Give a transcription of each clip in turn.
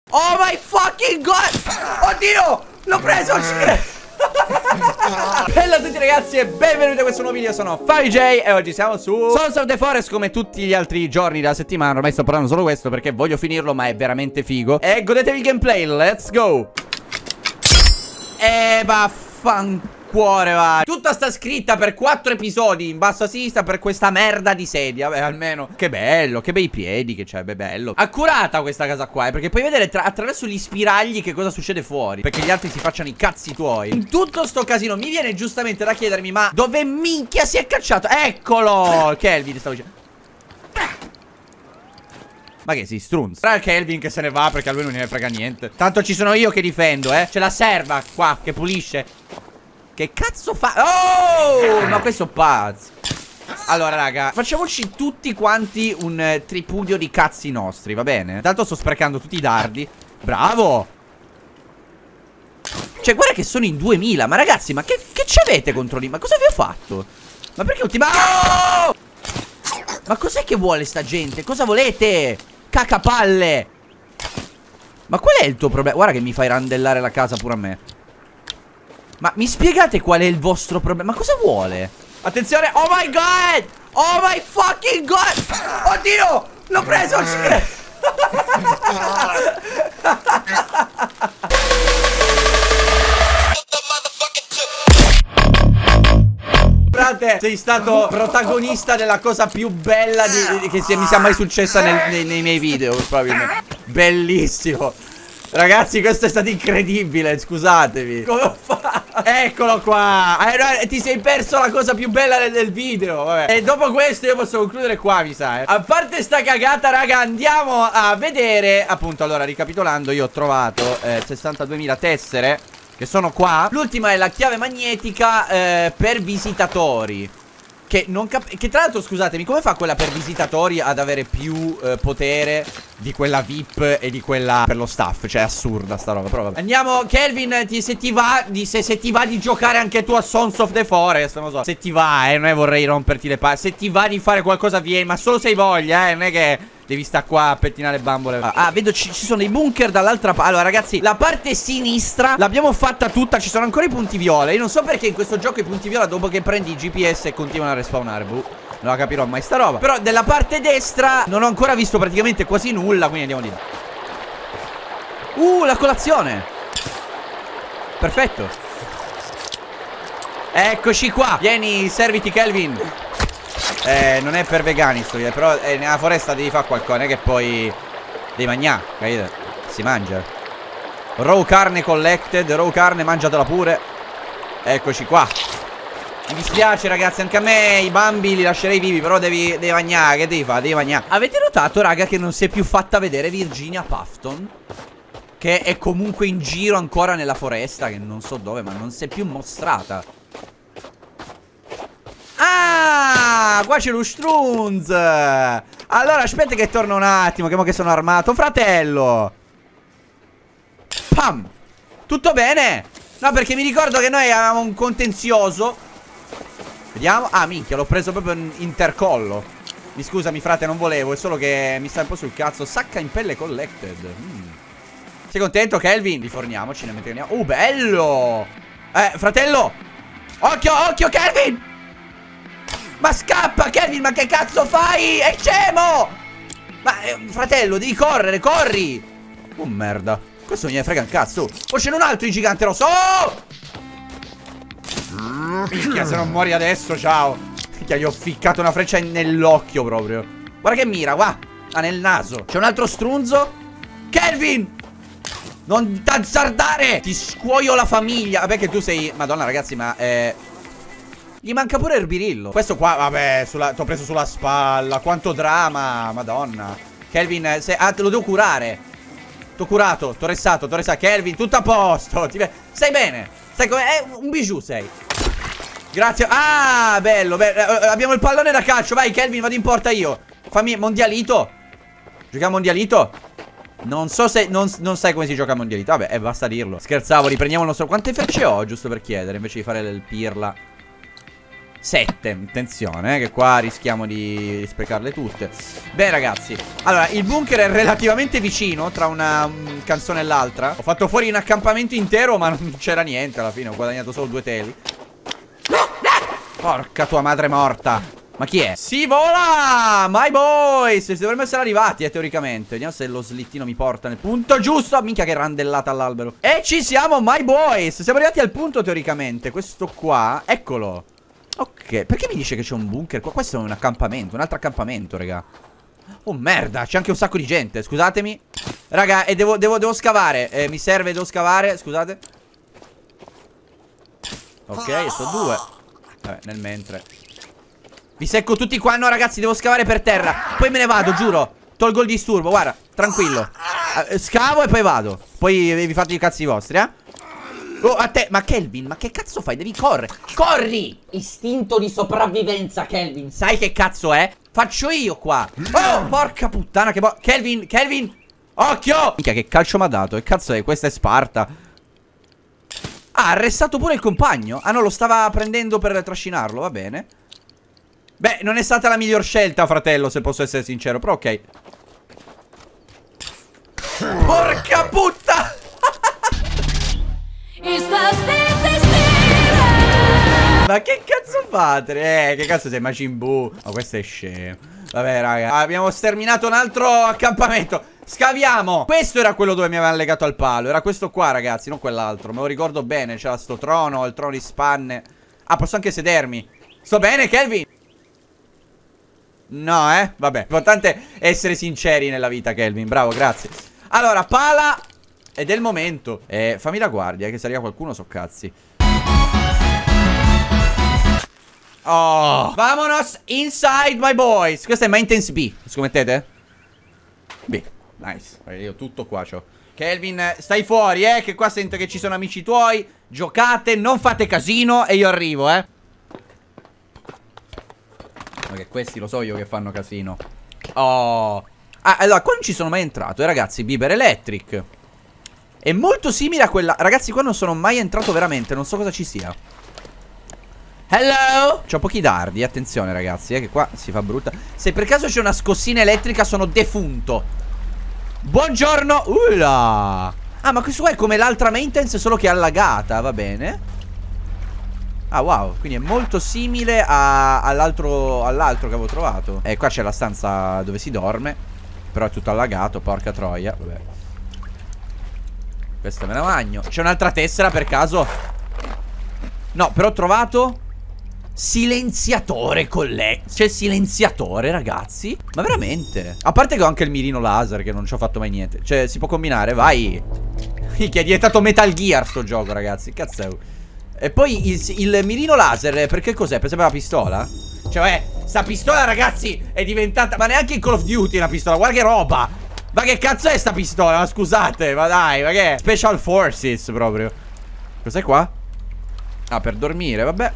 Oh my fucking god! Oddio! L'ho preso! Ci credo! Bella a tutti ragazzi e benvenuti a questo nuovo video. Sono FabiJ e oggi siamo su Sons of the Forest. Come tutti gli altri giorni della settimana. Ormai sto parlando solo questo perché voglio finirlo, ma è veramente figo. E godetevi il gameplay, let's go. E vaffanculo, va. Tutta sta scritta per 4 episodi in basso a sinistra per questa merda di sedia. Beh, almeno. Che bello, che bei piedi che c'è, beh, bello. Accurata questa casa qua, perché puoi vedere attraverso gli spiragli che cosa succede fuori. Perché gli altri si facciano i cazzi tuoi. In tutto sto casino mi viene giustamente da chiedermi: ma dove minchia si è cacciato? Eccolo! Kelvin, stavo dicendo. Ma che si strunz? Tra il Kelvin che se ne va perché a lui non ne frega niente. Tanto ci sono io che difendo, C'è la serva qua che pulisce. Che cazzo fa? Oh, ma questo pazzo. Allora raga, facciamoci tutti quanti un tripudio di cazzi nostri, va bene? Tanto sto sprecando tutti i dardi. Bravo. Cioè guarda che sono in 2000. Ma ragazzi, ma che c'avete contro lì? Ma cosa vi ho fatto? Ma perché ultima... Oh! Ma cos'è che vuole sta gente? Cosa volete? Cacapalle. Ma qual è il tuo problema? Guarda che mi fai randellare la casa pure a me. Ma mi spiegate qual è il vostro problema? Ma cosa vuole? Attenzione. Oh my god. Oh my fucking god. Oddio. L'ho preso. Ci credo. Frate, sei stato protagonista della cosa più bella che mi sia mai successa nei miei video, probabilmente. Bellissimo. Ragazzi, questo è stato incredibile, scusatemi. Come ho fatto? Eccolo qua. No, ti sei perso la cosa più bella del video, vabbè. E dopo questo io posso concludere qua, mi sa, A parte sta cagata, raga, andiamo a vedere. Appunto, allora, ricapitolando, io ho trovato 62.000 tessere che sono qua. L'ultima è la chiave magnetica per visitatori. Che tra l'altro, scusatemi, come fa quella per visitatori ad avere più potere di quella VIP e di quella per lo staff? Cioè, è assurda sta roba, però vabbè. Andiamo, Kelvin, se ti va di giocare anche tu a Sons of the Forest, non lo so. Se ti va, non è vorrei romperti le palle. Se ti va di fare qualcosa, vieni, ma solo se hai voglia, non è che... devi stare qua a pettinare le bambole. Vedo ci sono dei bunker dall'altra parte. Allora ragazzi, la parte sinistra l'abbiamo fatta tutta. Ci sono ancora i punti viola. Io non so perché in questo gioco i punti viola, dopo che prendi i GPS, continuano a respawnare. Non la capirò mai sta roba. Però della parte destra non ho ancora visto praticamente quasi nulla. Quindi andiamo di là. La colazione. Perfetto. Eccoci qua. Vieni, serviti Kelvin. Non è per vegani sto video, però nella foresta devi fare qualcosa, non è che poi devi mangiare, capite? Si mangia. Raw carne collected, raw carne, mangiatela pure. Eccoci qua. Mi dispiace ragazzi, anche a me i bambi li lascerei vivi, però devi mangiare, che devi fare? Devi mangiare. Avete notato raga che non si è più fatta vedere Virginia Puffton? Che è comunque in giro ancora nella foresta, che non so dove, ma non si è più mostrata. Ah, qua c'è lo Strunz. Allora aspetta che torno un attimo, che sono armato. Fratello. Pam. Tutto bene? No, perché mi ricordo che noi avevamo un contenzioso. Vediamo. Ah, minchia, l'ho preso proprio in intercollo. Mi scusami frate, non volevo. È solo che mi sta un po' sul cazzo. Sacca in pelle collected. Sei contento Kelvin? Riforniamoci, ne mettiamo. Bello. Fratello. Occhio, occhio Kelvin. Ma scappa Kelvin, ma che cazzo fai? È scemo! Ma fratello, devi correre, corri! Oh merda, questo non gliene frega un cazzo. Oh, c'è un altro gigante rosso. Oh! Minchia, se non muori adesso, ciao. Minchia, gli ho ficcato una freccia nell'occhio proprio. Guarda che mira, qua. Nel naso. C'è un altro strunzo. Kelvin! Non t'azzardare! Ti scuoio la famiglia. Vabbè che tu sei... Madonna ragazzi, ma gli manca pure il birillo. Questo qua, vabbè, t'ho preso sulla spalla. Quanto dramma, madonna. Kelvin, te lo devo curare. T'ho curato, t'ho ressato. Kelvin, tutto a posto. Stai bene. Stai come... un bijou sei. Grazie. Ah, bello, abbiamo il pallone da calcio. Vai Kelvin, vado in porta io. Fammi mondialito. Giochiamo mondialito. Non so se... Non sai come si gioca a mondialito. Vabbè, basta dirlo. Scherzavo, riprendiamo il nostro... Quante frecce ho, giusto per chiedere, invece di fare il pirla. 7. Attenzione, che qua rischiamo di sprecarle tutte. Beh, ragazzi, allora, il bunker è relativamente vicino tra una canzone e l'altra. Ho fatto fuori un accampamento intero, ma non c'era niente alla fine. Ho guadagnato solo 2 teli. Porca tua madre morta. Ma chi è? Si vola! My boys! Dovremmo essere arrivati, teoricamente. Vediamo se lo slittino mi porta nel punto giusto. Minchia che randellata all'albero. E ci siamo, my boys! Siamo arrivati al punto, teoricamente. Questo qua, eccolo. Ok, perché mi dice che c'è un bunker qua? Questo è un accampamento, un altro accampamento, raga. Oh merda, c'è anche un sacco di gente, scusatemi. Raga, e devo scavare. Mi serve, devo scavare, scusate. Ok, sto 2. Vabbè, nel mentre vi secco tutti qua. No, ragazzi, devo scavare per terra. Poi me ne vado, giuro. Tolgo il disturbo, guarda, tranquillo. Scavo e poi vado. Poi vi fate i cazzi vostri, eh. Oh, a te, ma Kelvin, ma che cazzo fai? Devi correre. Corri! Istinto di sopravvivenza, Kelvin. Sai che cazzo è? Faccio io qua. Oh, porca puttana, che Kelvin, occhio! Minchia, che calcio mi ha dato? Che cazzo è? Questa è Sparta. Ah, ha arrestato pure il compagno. Ah no, lo stava prendendo per trascinarlo, va bene. Beh, non è stata la miglior scelta, fratello, se posso essere sincero, però ok. Porca puttana! Ma che cazzo fate? Che cazzo sei, Majin Buu? Ma questo è scemo. Vabbè, raga, abbiamo sterminato un altro accampamento. Scaviamo. Questo era quello dove mi avevano legato al palo. Era questo qua, ragazzi, non quell'altro. Me lo ricordo bene, c'era sto trono, il trono di spanne. Ah, posso anche sedermi. Sto bene, Kelvin? No, vabbè, l'importante è essere sinceri nella vita, Kelvin. Bravo, grazie. Allora, pala. È del momento. Fammi la guardia, che se arriva qualcuno so cazzi. Oh, vamonos inside, my boys. Questa è maintenance B, scommettete? B, nice. Io tutto qua c'ho. Kelvin, stai fuori, che qua sento che ci sono amici tuoi. Giocate, non fate casino e io arrivo, Ma che questi lo so io che fanno casino. Oh. Ah, allora, qua non ci sono mai entrato, ragazzi. Biber Electric è molto simile a quella. Ragazzi, qua non sono mai entrato veramente. Non so cosa ci sia. Hello. C'ho pochi dardi, attenzione ragazzi, che qua si fa brutta. Se per caso c'è una scossina elettrica sono defunto. Buongiorno. Ula. Ah, ma questo qua è come l'altra maintenance, solo che è allagata, va bene. Ah, wow, quindi è molto simile all'altro che avevo trovato. E qua c'è la stanza dove si dorme, però è tutto allagato, porca troia. Vabbè, questa me la magno. C'è un'altra tessera per caso? No, però ho trovato silenziatore con lei. C'è il silenziatore, ragazzi. Ma veramente? A parte che ho anche il mirino laser, che non ci ho fatto mai niente. Cioè, si può combinare, vai. Che è diventato Metal Gear sto gioco, ragazzi. Cazzo. E poi il mirino laser, perché cos'è? Per esempio la pistola? Cioè, sta pistola, ragazzi, è diventata... Ma neanche in Call of Duty è una pistola, guarda che roba. Ma che cazzo è sta pistola? Ma scusate, ma dai, ma che è? Special Forces proprio. Cos'è qua? Ah, per dormire, vabbè.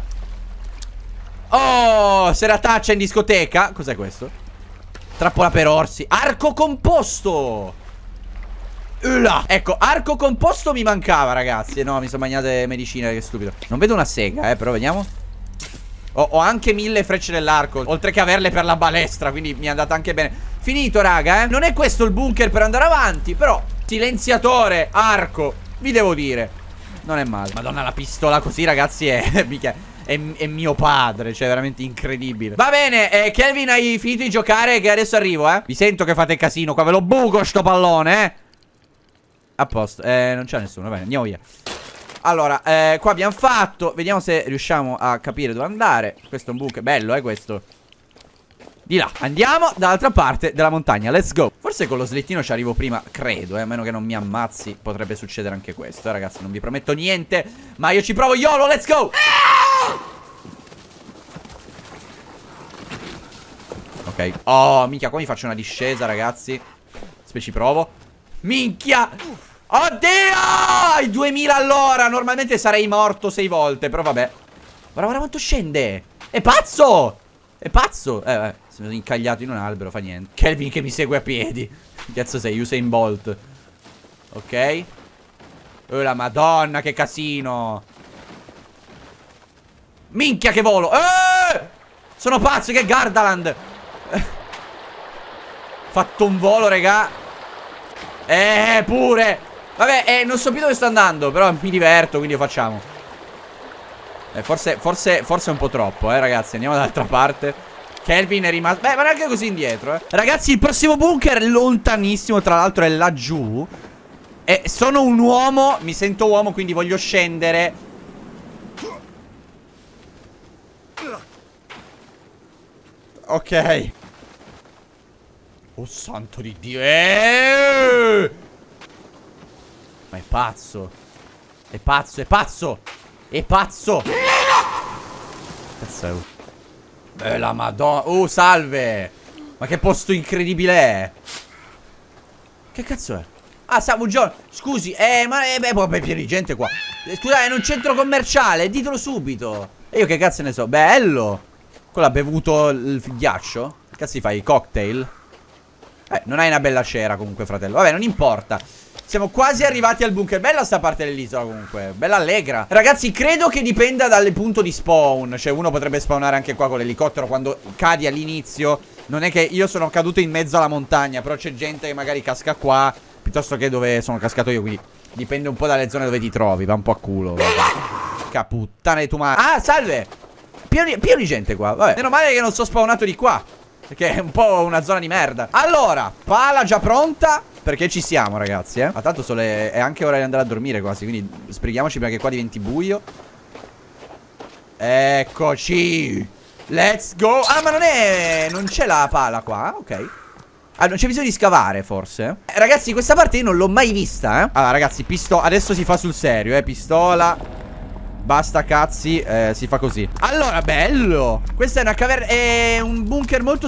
Oh, serataccia in discoteca. Cos'è questo? Trappola per orsi. Arco composto. Ecco, arco composto mi mancava, ragazzi. No, mi sono mangiate medicine, che stupido. Non vedo una sega, però vediamo. Ho anche 1000 frecce nell'arco, oltre che averle per la balestra, quindi mi è andata anche bene. Finito, raga, Non è questo il bunker per andare avanti, però silenziatore, arco, vi devo dire, non è male. Madonna, la pistola così, ragazzi, è mio padre, cioè veramente incredibile. Va bene, Kelvin, hai finito di giocare, che adesso arrivo, Vi sento che fate casino qua, ve lo buco sto pallone, A posto, non c'è nessuno, va bene, andiamo via. Allora, qua abbiamo fatto. Vediamo se riusciamo a capire dove andare. Questo è un bunker, bello, questo. Di là, andiamo dall'altra parte della montagna, let's go. Forse con lo slittino ci arrivo prima, credo, a meno che non mi ammazzi. Potrebbe succedere anche questo, ragazzi, non vi prometto niente, ma io ci provo, YOLO, let's go. Ok, oh, minchia, qua mi faccio una discesa, ragazzi. Ci provo. Minchia. Oddio, i 2000 all'ora. Normalmente sarei morto 6 volte, però vabbè. Guarda quanto scende. È pazzo. È pazzo. Si sono incagliato in un albero, fa niente. Kelvin che mi segue a piedi. Cazzo sei, Usain Bolt. Ok. Oh la madonna, che casino. Minchia che volo. Sono pazzo, che Gardaland. Fatto un volo, regà. Pure. Vabbè, non so più dove sto andando, però mi diverto, quindi lo facciamo. Forse è un po' troppo, ragazzi. Andiamo dall'altra parte. Kelvin è rimasto... Beh, ma neanche così indietro, Ragazzi, il prossimo bunker è lontanissimo, tra l'altro è laggiù. E sono un uomo, mi sento uomo, quindi voglio scendere. Ok. Oh santo di Dio. Ma è pazzo. È pazzo, è pazzo. È pazzo. Cazzo è? La madonna. Salve. Ma che posto incredibile è. Che cazzo è? Ah, buongiorno. Scusi, ma è pieno di gente qua. Scusate, è in un centro commerciale. Ditelo subito. E io che cazzo ne so. Bello. Quello ha bevuto il ghiaccio? Che cazzo fai? I cocktail? Non hai una bella cera comunque, fratello. Vabbè, non importa. Siamo quasi arrivati al bunker. Bella sta parte dell'isola comunque. Bella allegra. Ragazzi, credo che dipenda dal punto di spawn. Cioè, uno potrebbe spawnare anche qua con l'elicottero quando cadi all'inizio. Non è che io sono caduto in mezzo alla montagna, però c'è gente che magari casca qua piuttosto che dove sono cascato io. Quindi dipende un po' dalle zone dove ti trovi. Va un po' a culo. Caputtana di tu mare. Ah, salve. Pieno di gente qua. Vabbè, meno male che non sono spawnato di qua, perché è un po' una zona di merda. Allora, pala già pronta, perché ci siamo, ragazzi, Ma tanto è anche ora di andare a dormire quasi, quindi sbrighiamoci prima che qua diventi buio. Eccoci. Let's go. Ah, ma non c'è la pala qua, ok. Ah, non c'è bisogno di scavare, forse. Ragazzi, questa parte io non l'ho mai vista, Allora, ragazzi, adesso si fa sul serio, pistola. Basta cazzi, si fa così. Allora, bello. Questa è una caverna. È un bunker molto...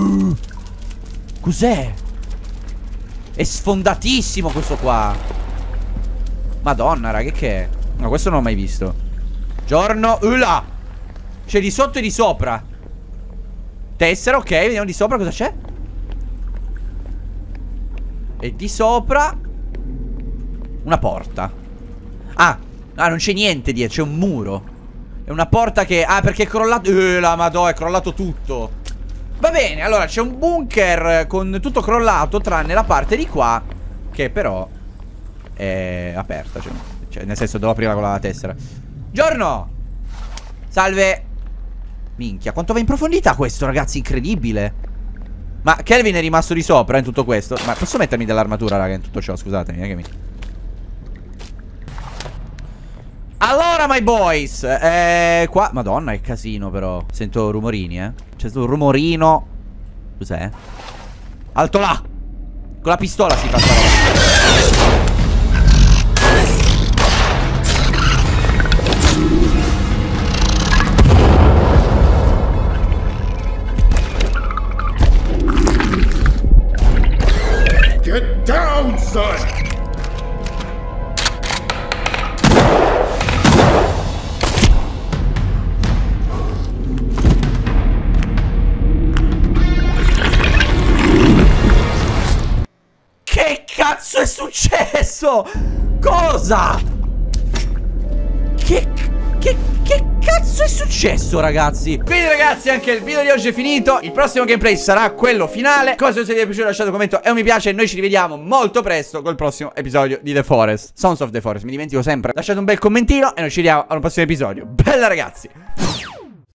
Cos'è? È sfondatissimo questo qua. Madonna, raga, che è? No, questo non l'ho mai visto. Giorno. Là. C'è di sotto e di sopra. Tessera, ok, vediamo di sopra cosa c'è. E di sopra una porta. Ah, non c'è niente dietro, c'è un muro. È una porta che... Ah, perché è crollato... la madò, è crollato tutto. Va bene, allora c'è un bunker con tutto crollato, tranne la parte di qua, che però è aperta, cioè nel senso devo aprirla con la tessera. Giorno! Salve. Minchia, quanto va in profondità questo, ragazzi, incredibile. Ma Kelvin è rimasto di sopra in tutto questo. Ma posso mettermi dell'armatura, raga, in tutto ciò, scusatemi, Allora, my boys, qua, madonna, è casino però. Sento rumorini, C'è stato un rumorino. Cos'è? Alto là. Con la pistola si fa sta roba. Get down, son! Che cazzo è successo? Cosa? Che cazzo è successo, ragazzi? Quindi, ragazzi, anche il video di oggi è finito. Il prossimo gameplay sarà quello finale. Cosa se vi è piaciuto, lasciate un commento e un mi piace. E noi ci rivediamo molto presto col prossimo episodio di The Forest. Sons of the Forest, mi dimentico sempre. Lasciate un bel commentino e noi ci vediamo al prossimo episodio. Bella, ragazzi.